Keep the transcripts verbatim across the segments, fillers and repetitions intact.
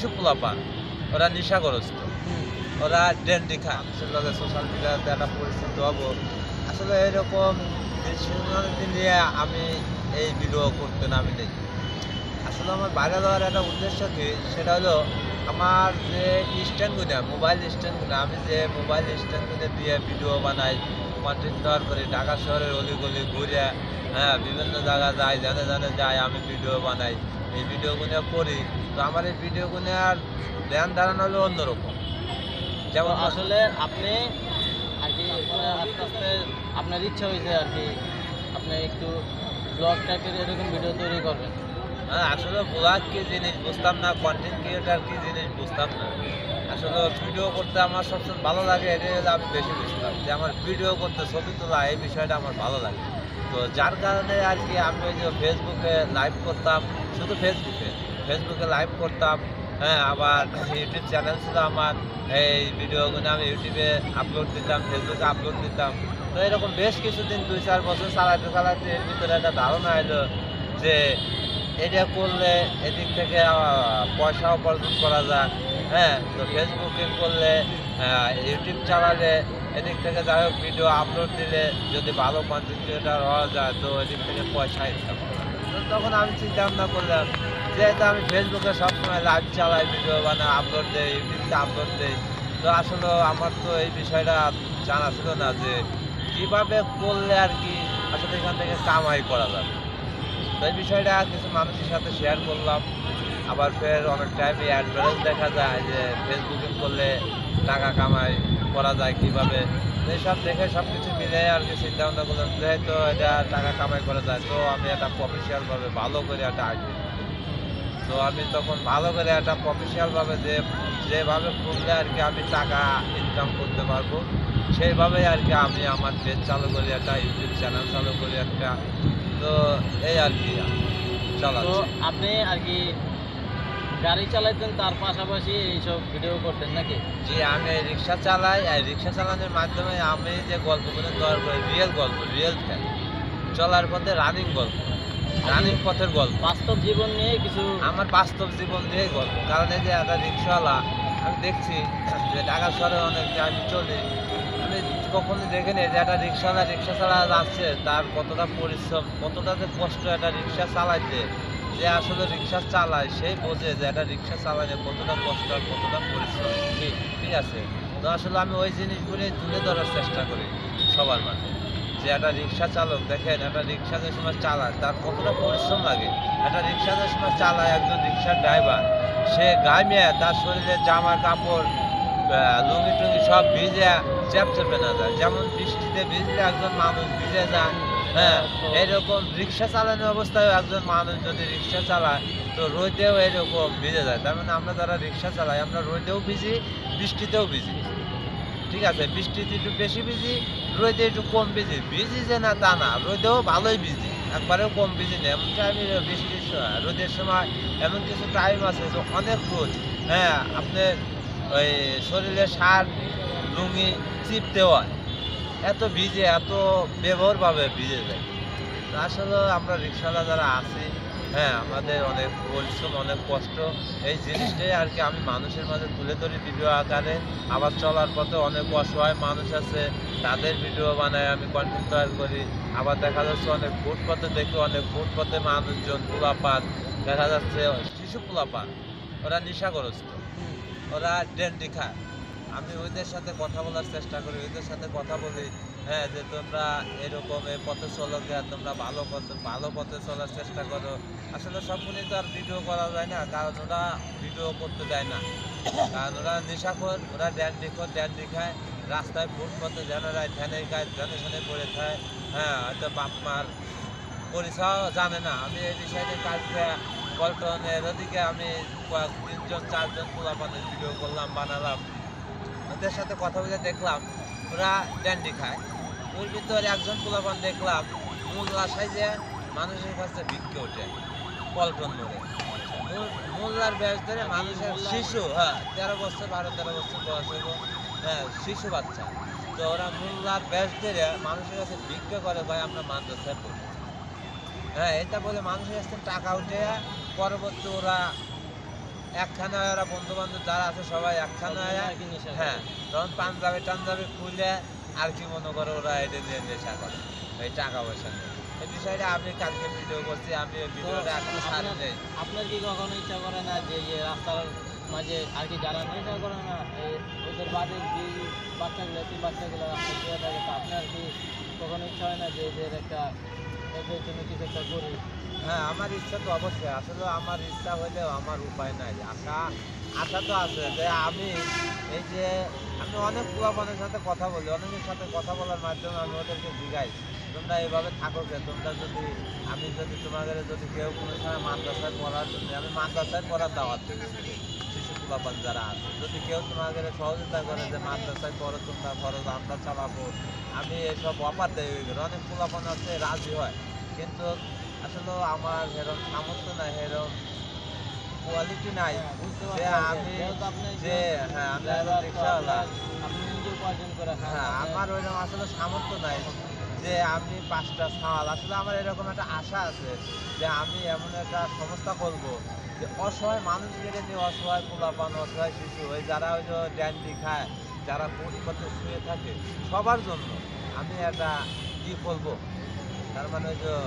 শিশু পোলাপান, ওরা নেশাগ্রস্ত, ওরা ড্যান্ডি খায়, মানুষের লগে সোশ্যাল মিডিয়াতে একটা পরিচিত হবো। আসলে এরকম দৃশ্যমানকে নিয়ে আমি এই ভিডিও করতে নামি নেই। আসলে আমার বাইরে যাওয়ার একটা উদ্দেশ্য কি, সেটা হলো আমার যে স্ট্যান্ডগুলো, মোবাইল স্ট্যান্ডগুলো, আমি যে মোবাইল স্ট্যান্ডগুলো দিয়ে ভিডিও বানাই, কন্টেন্ট তৈরি করি, ঢাকা শহরের অলিগলি ঘুরে, হ্যাঁ, বিভিন্ন জায়গায় যাই, জানে জানে যাই, আমি ভিডিও বানাই, এই ভিডিওগুলো করি। তো আমার এই ভিডিওগুলো আর ধ্যান ধারণা হলো অন্যরকম। যেমন যেমন আসলে আপনি আর কি মানে আস্তে আস্তে আপনার ইচ্ছা হয়েছে আর কি আপনি একটু ব্লগ টাইপের এরকম ভিডিও তৈরি করবেন। হ্যাঁ, আসলে ব্লগ কি জিনিস বুঝতাম না, কন্টেন্ট ক্রিয়েটার কি জিনিস বুঝতাম না। আসলে ভিডিও করতে আমার সবচেয়ে ভালো লাগে, এটাই হলো আমি বেশি বুঝতাম যে আমার ভিডিও করতে, ছবি তোলা, এই বিষয়টা আমার ভালো লাগে। তো যার কারণে আর কি আমি ওই যে ফেসবুকে লাইভ করতাম, শুধু ফেসবুকে ফেসবুকে লাইভ করতাম। হ্যাঁ, আবার ইউটিউব চ্যানেল ছিল আমার, এই ভিডিওগুলো আমি ইউটিউবে আপলোড দিতাম, ফেসবুকে আপলোড দিতাম। তো এরকম বেশ কিছুদিন, দুই চার বছর চালাতে চালাতে এর ভিতরে একটা ধারণা এলো যে এটা করলে এদিক থেকে আহ, পয়সা উপার্জন করা যায়। হ্যাঁ, তো ফেসবুকিং করলে, আহ, ইউটিউব চালালে, এদিক থেকে যাই হোক ভিডিও আপলোড দিলে যদি ভালো কন্টেন্ট ক্রিয়েটার হওয়া যায়, তো এদিক থেকে পয়সা ইনকাম করা যায়। তো তখন আমি চিন্তা ভাবনা করলাম, যেহেতু আমি ফেসবুকে সবসময় লাইভ চালাই, ভিডিও বানাই, আপলোড দেই, ইউটিউবতে আপলোড দেই, তো আসলে আমার তো এই বিষয়টা জানা ছিল না যে কীভাবে করলে আর কি আসলে এখান থেকে কামাই করা যাবে। তো এই বিষয়টা কিছু মানুষের সাথে শেয়ার করলাম। আবার ফের অনেক টাইমে অ্যাডভার্টাইজ দেখা যায় যে ফেসবুকিং করলে টাকা কামাই করা যায় কীভাবে। এইসব দেখে সব কিছু মিলে আর কি চিন্তা ভাবনা করলাম, যেহেতু এটা টাকা কামাই করা যায়, তো আমি একটা প্রফেশনালভাবে ভালো করে একটা আইডিয়া। তো আমি তখন ভালো করে একটা প্রফেশনালভাবে যে যেভাবে করলে আর কি আমি টাকা ইনকাম করতে পারবো, সেইভাবেই আর কি আমি আমার পেজ চালু করি, একটা ইউটিউব চ্যানেল চালু করি একটা। তো এই আর কি তো চালাচ্ছি। আপনি আর কি গাড়ি চালাইতেন, তার পাশাপাশি এইসব ভিডিও করতেন নাকি? জি, আমি রিক্সা চালাই, আর রিক্সা চালানোর মাধ্যমে আমি যে গল্পগুলো তৈরি করি, রিয়েল গল্প, রিয়েল ফ্যাক্ট, চলার পথে রানিং গল্প, রানিং পথের গল্প, বাস্তব জীবন নিয়ে কিছু। আমার বাস্তব জীবন নিয়ে গল্প। কারণ এই যে একটা রিক্সাওয়ালা আমি দেখছি যে ঢাকা শহরে অনেক যে আমি চলি, আমি কখনো দেখিনি যে একটা রিক্সাওয়ালা রিক্সা চালা যাচ্ছে, তার কতটা পরিশ্রম, কতটা যে কষ্ট একটা রিক্সা চালাইতে। যে আসলে রিক্সা চালায় সেই বোঝে যে একটা রিক্সা চালালে কতটা কষ্ট আর কতটা পরিশ্রম। ঠিক আছে, তো আসলে আমি ওই জিনিসগুলি তুলে ধরার চেষ্টা করি সবার মাঝে, যে একটা রিক্সা চালক দেখেন, একটা রিক্সা যে সময় চালায় তার কতটা পরিশ্রম লাগে। একটা রিক্সা যে সময় চালায় একজন রিক্সার ড্রাইভার, সে গায়ে তার শরীরে জামা কাপড়, আহ, লুঙ্গি টুঙ্গি সব ভিজে চ্যাপচেপে না যায়, যেমন বৃষ্টিতে ভিজলে একজন মানুষ ভিজে যায়। হ্যাঁ, এরকম রিক্সা চালানোর অবস্থায় একজন মানুষ যদি রিক্সা চালায়, তো রোদেও এরকম ভিজে যায়। তার মানে আমরা যারা রিক্সা চালাই, আমরা রোদেও ভিজি, বৃষ্টিতেও ভিজি। ঠিক আছে, বৃষ্টিতে একটু বেশি ভিজি, রোদে একটু কম ভিজি। ভিজি যে না তা না, রোদেও ভালোই ভিজি, একবারেও কম ভিজি না। এমন টাইমে বৃষ্টির সময়, রোদের সময় এমন কিছু টাইম আছে যে অনেক রোদ। হ্যাঁ, আপনার ওই শরীরে সার, লুঙ্গি চিপতে হয়, এত ভিজে, এত ব্যবহারভাবে ভিজে যায়। তো আসলে আমরা রিক্সাওয়ালা যারা আছি, হ্যাঁ, আমাদের অনেক পরিশ্রম, অনেক কষ্ট, এই জিনিসটাই আর কি আমি মানুষের মাঝে তুলে ধরি ভিডিও আকারে। আবার চলার পথে অনেক অসহায় মানুষ আছে, তাদের ভিডিও বানাই, আমি কন্টেন্ট তৈরি করি। আবার দেখা যাচ্ছে অনেক ফুটপথে দেখি, অনেক ফুটপথে মানুষজন, পোলাপান দেখা যাচ্ছে, শিশু পোলাপান, ওরা নেশাগ্রস্ত, ওরা ড্যান্ডি খায়। আমি ওদের সাথে কথা বলার চেষ্টা করি, ওদের সাথে কথা বলি, হ্যাঁ, যে তোমরা এরকম এই পথে চলো গে, তোমরা ভালো পথে ভালো পথে চলার চেষ্টা করো। আসলে সবগুলি তো আর ভিডিও করা যায় না, কারণ ওরা ভিডিও করতে দেয় না, কারণ ওরা নেশাখোর, ওরা ড্যান্ডি খোর, ড্যান্ডি খায়, রাস্তায় ফুটপথে জেনারায় ধ্যানে খায়, ধ্যানে ধ্যানে পড়ে খায়। হ্যাঁ, হয়তো বাপ মার পরিচয় জানে না। আমি এই বিষয়টা কালকে পল্টনের ওদিকে আমি কয়েক তিনজন চারজন পোলাপানের ভিডিও করলাম, বানালাম, ওদের সাথে কথা বলে দেখলাম ওরা ড্যান্ডি খায়। ওর ভিতরে একজন পোলাপান দেখলাম মোল্লা সাইজে মানুষের কাছে ভিক্ষে ওঠে পল্টন ধরে, মোল্লার ব্যাস ধরে মানুষের শিশু, হ্যাঁ, তেরো বছর বারো তেরো বছর বয়স হইব, হ্যাঁ, শিশু বাচ্চা। তো ওরা মোল্লার ব্যাস ধরে মানুষের কাছে ভিক্ষে করে, ভাই আমরা মাদ্রাসায় পড়ি। হ্যাঁ, এটা বলে মানুষের কাছে টাকা উঠে, পরবর্তী ওরা একখানে হয় ওরা বন্ধু বান্ধব যারা আছে সবাই একখানে সব হয়। আর কি নেশা করে। হ্যাঁ, তখন পাঞ্জাবি টাঞ্জাবি খুলে আর কি মনে করো ওরা এটা নিয়ে নেশা করে, এই টাকা পয়সা নিয়ে। এই বিষয়টা আমি কালকে ভিডিও করছি, আমি ওই তো ভিডিওটা এখনো ছাড়ি আপনার নাই। আপনার কি কখনো ইচ্ছা করে না যে যে রাস্তার মাঝে আর কি যারা নেশা করে না এই ওদের বাদে যে বাচ্চাগুলো সেই বাচ্চাগুলো রাস্তায় শুয়ে থাকে, তো আপনার কি কখনো ইচ্ছা হয় না যে এদের একটা এদের জন্য কিছু একটা করি? হ্যাঁ, আমার ইচ্ছা তো অবশ্যই, আসলে আমার ইচ্ছা হইলেও আমার উপায় নাই। আশা আশা তো আছে যে আমি এই যে আমি অনেক পোলাপানের সাথে কথা বলি, অনেকের সাথে কথা বলার মাধ্যমে আমি ওদেরকে জিজ্ঞাই তোমরা এইভাবে থাকো কে, তোমরা যদি আমি যদি তোমাদের যদি কেউ কোনো সময় মাদ্রাসায় পড়ার জন্য আমি মাদ্রাসায় পড়ার দাওয়াত দিচ্ছি, শিশু পোলাপান যারা আছে যদি কেউ তোমাদের সহযোগিতা করে যে মাদ্রাসায় পড়ো তোমরা খরচ আমরা চালাবো, আমি এসব অফার দেয়। অনেক পোলাপান আছে রাজি হয়, কিন্তু আসলে আমার এরকম সামর্থ্য নাই, এরকম কোয়ালিটি নাই হ্যাঁ, বুঝতে যে পারছি আমি যেহেতু আপনি যে হ্যাঁ আমি একজন driver, তো রিক্সাওয়ালা। আপনার- আপনি নিজে উপার্জন করে খান, হ্যাঁ, আপনার- আমার ওইরকম আসলে সামর্থ্য নাই যে আমি পাঁচটা ছাওয়াল, আসলে আমার এরকম একটা আশা আছে যে আমি এমন একটা সংস্থা করবো যে অসহায় মানুষদের নিয়ে, অসহায় পোলাপান, অসহায় শিশু, ওই যারা ওই যে ড্যান্ডি খায়, যারা ফুটপাতে শুয়ে থাকে, সবার জন্য আমি একটা ই করবো। তার মানে ওই যে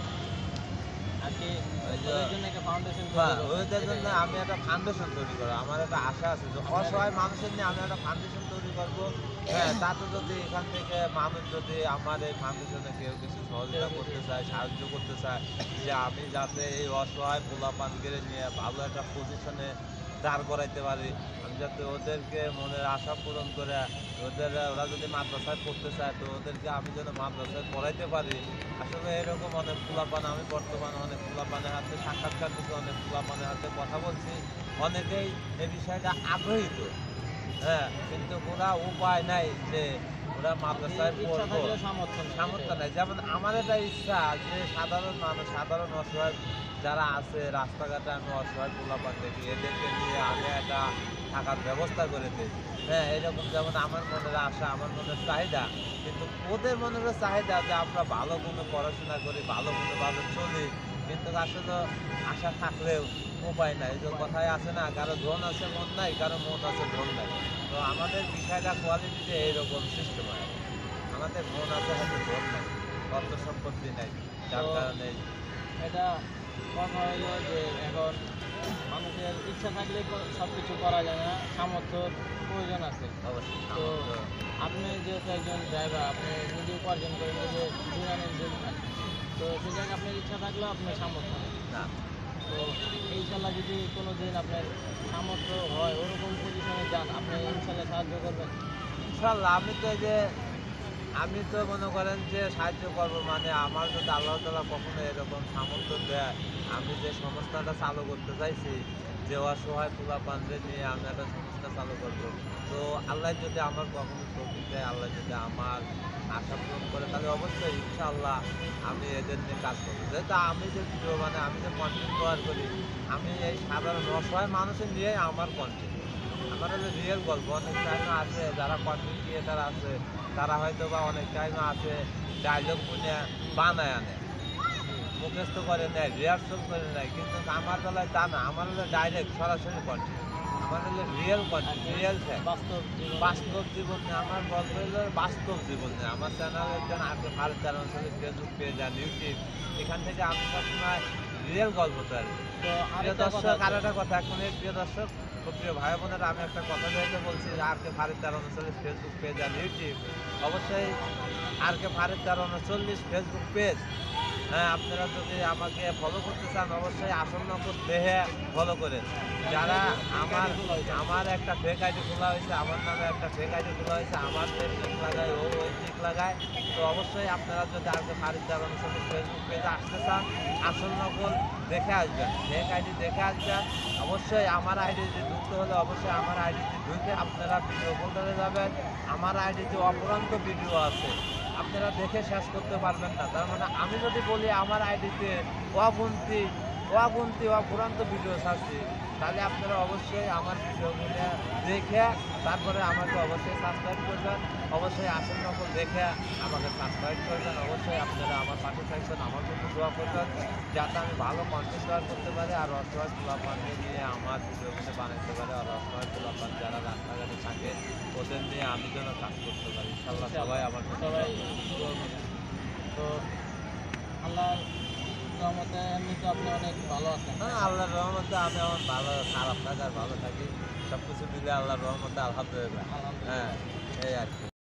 আর কি ওই যে ওদের জন্য একটা ফাউন্ডেশন হ্যাঁ, ওদের জন্য আমি একটা ফাউন্ডেশন তৈরি করবো। আমার একটা আশা আছে যে অসহায় মানুষের নিয়ে আমি একটা ফাউন্ডেশন তৈরি করবো। হ্যাঁ, তাতে যদি এখান থেকে মানুষ যদি আমার এই ফাউন্ডেশনে কেউ কিছু সহযোগিতা করতে চায়, সাহায্য করতে চায়, যে আমি যাতে এই অসহায় পোলাপানকে নিয়ে ভালো একটা পজিশনে দাঁড় করাইতে পারি, আমি যাতে ওদেরকে মনের আশা পূরণ করে ওদের ওরা যদি মাদ্রাসায় পড়তে চায় তো ওদেরকে আমি যেন মাদ্রাসায় পড়াইতে পারি। আসলে এরকম অনেক পোলাপান আমি বর্তমানে অনেক পোলাপানের হাতে সাক্ষাৎকার দিচ্ছি, অনেক পোলাপানের হাতে কথা বলছি, অনেকেই এই বিষয়টা আগ্রহীত। হ্যাঁ, কিন্তু ওরা উপায় নাই যে ওরা মাদ্রাসায় ইচ্ছা পড়বো, থাকলেও সামর্থ্য নেই। সামর্থ্য নাই। যেমন আমার একটা ইচ্ছা যে সাধারণ মানুষ, সাধারণ অসহায় যারা আছে রাস্তাঘাটে, আমি অসহায় পোলাপান দেখি, এদেরকে নিয়ে আমি একটা থাকার ব্যবস্থা করে দিই। হ্যাঁ, এরকম যেমন আমার মনের আশা, আমার মনের চাহিদা, কিন্তু ওদের মনের চাহিদা যে আমরা ভালো কোনো পড়াশোনা করি, ভালো কোনোভাবে চলি, কিন্তু আসলে আশা থাকলেও উপায় নাই। যে কথায় আছে না, কারো ধন আছে মন নাই, কারো মন আছে ধন নাই। তো আমাদের বিষয়টা কোয়ালিটিতে এইরকম সিস্টেম হয়, আমাদের মন আছে হয়তো ধন নাই, অর্থ সম্পত্তি নাই, যার তো কারণে এটা কথা হলো যে এখন মানুষের ইচ্ছা থাকলে সব কিছু করা যায় না, সামর্থ্যর প্রয়োজন আছে। অবশ্যই তো সামর্থ্য আপনি যেহেতু একজন ড্রাইভার, আপনি নিজে উপার্জন করে নিজে দিনানের জন্য, তো সে জায়গায় আপনার ইচ্ছা থাকলেও আপনার সামর্থ্য নেই। না। তো ইনশাল্লাহ যদি কোনো দিন আপনার সামর্থ্য হয়, ওরকম পজিশনে যান, আপনি ইনশাল্লাহ সাহায্য করবেন। ইনশাল্লাহ আমি তো এই যে আমি তো মনে করেন যে সাহায্য করবো, মানে আমার যদি আল্লাহ তাআলা কখনো এরকম সামর্থ্য দেয়, আমি যে সংস্থাটা চালু করতে চাইছি, যে অসহায় পোলাপানদের নিয়ে আমি একটা সংস্থা চালু করবো, তো আল্লাহ যদি আমার কখনো তৌফিক দেয়, আল্লাহ যদি আমার আশা পূরণ করে, তাহলে অবশ্যই ইনশাআল্লাহ আমি এদের নিয়ে কাজ করবো। যেহেতু আমি যে ভিডিও মানে আমি যে কন্টেন্ট তৈরি করি, আমি এই সাধারণ অসহায় মানুষের নিয়ে আমার কন্টেন্ট, আমার হলো রিয়েল গল্প। অনেক টাইম আছে যারা কন্টেন্ট ক্রিয়েটার আছে, তারা হয়তো বা অনেক টাইম আছে ডায়লগ শুনে বানায় আনে, মুখস্থ করে নেয়, রিহার্সাল করে নেয়, কিন্তু আমার বেলায় তা না, আমার হলো ডাইরেক্ট সরাসরি কন্টেন্ট, আমার হলো রিয়েল কন্টেন্ট, রিয়েল ফ্যাক্ট, বাস্তব জীবন বাস্তব জীবন নিয়ে আমার গল্প হলো বাস্তব জীবন নিয়ে। আমার চ্যানেল একজন আগে ভারত তেরো অঞ্চলে ফেসবুক পেজ আর ইউটিউব, এখান থেকে আমি সবসময় রিয়েল গল্প তৈরি করি। তো প্রিয় আরেকটা কথা দর্শক, আর আছে। একটা কথা এখন এই প্রিয় দর্শক ও প্রিয় ভাই বোনেরা, আমি একটা কথা যেহেতু বলছি যে আর কে ভারত তেরো উনচল্লিশ ফেসবুক পেজ আর ইউটিউব, অবশ্যই আর কে ভারত তেরো উনচল্লিশ ফেসবুক পেজ, হ্যাঁ আপনারা যদি আমাকে ফলো করতে চান অবশ্যই আসন্ন দেহে ফলো করে। যারা আমার আমার একটা ফেক আইডি খোলা হয়েছে, আমার নামে একটা ফেক আইডি খোলা হয়েছে, আমার যে টিক লাগায় ও ওই টিক লাগায়, তো অবশ্যই আপনারা যদি আর কে ভারত তেরো উনচল্লিশ ফেসবুক পেজে আসতে চান, আসল নকল দেখে আসবেন, ফেক আইডি দেখে আসবেন। অবশ্যই আমার আইডিতে ঢুকতে হলে অবশ্যই আমার আইডিতে ঢুকে আপনারা ভিডিও ফোল্ডারে যাবেন, আমার আইডিতে অপরান্ত ভিডিও আছে, আপনারা দেখে শেষ করতে পারবেন না। তার মানে আমি যদি বলি আমার আইডিতে অগুন্তি অগুন্তি অপরান্ত ভিডিও ছাড়ছি, তাহলে আপনারা অবশ্যই আমার ভিডিওগুলো দেখে তারপরে আমাকে অবশ্যই সাবস্ক্রাইব করবেন। অবশ্যই আসল নকল দেখে আমাকে সাবস্ক্রাইব করবেন। অবশ্যই আপনারা আমার পাশে থাকবেন, আমার জন্য দোয়া করবেন যাতে আমি ভালো কন্টেন্ট তৈরি করতে পারি আর অসহায় পোলাপানকে নিয়ে আমার ভিডিওগুলো বানাতে পারি। আর অসহায় পোলাপান যারা রাস্তাঘাটে থাকে ওদের নিয়ে আমি যেন কাজ করতে পারি। ইনশাল্লাহ সবাই আমার জন্য সবাই দোয়া করবেন। দোয়া করবেন। তো আল্লাহর রহমতে এমনি তো আপনি অনেক ভালো আছেন। হ্যাঁ, আল্লাহর রহমতে আমি আমার ভালো খারাপ থাকার ভালো থাকি সব কিছু মিলে আল্লাহর রহমতে আলহামদুলিল্লাহ। আলহামদুলিল্লাহ। হ্যাঁ, এই আর কি।